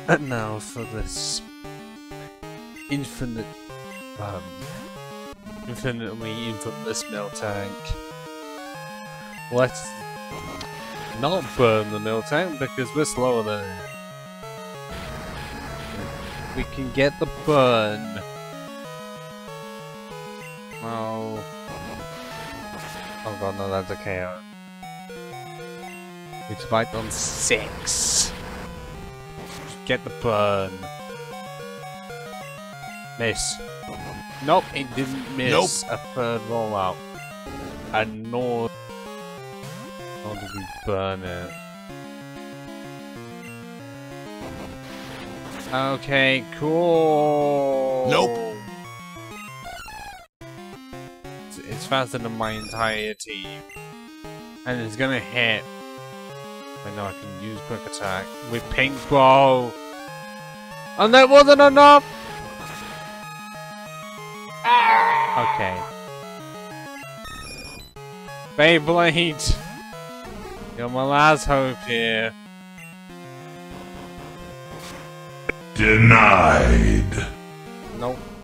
And now for this infinitely infamous MIltank. Let's not burn the MIltank because we're slower than it. We can get the burn. Oh. Oh god, no, that's a KO. We spiked on 6. Get the burn. Miss. Nope, it didn't miss. Nope. A third rollout. And nor did we burn it. Okay, cool. Nope. It's faster than my entire team. And it's gonna hit. I know I can use quick attack with pink ball. And that wasn't enough! Okay. Beyblade! You're my last hope here. Denied. Nope.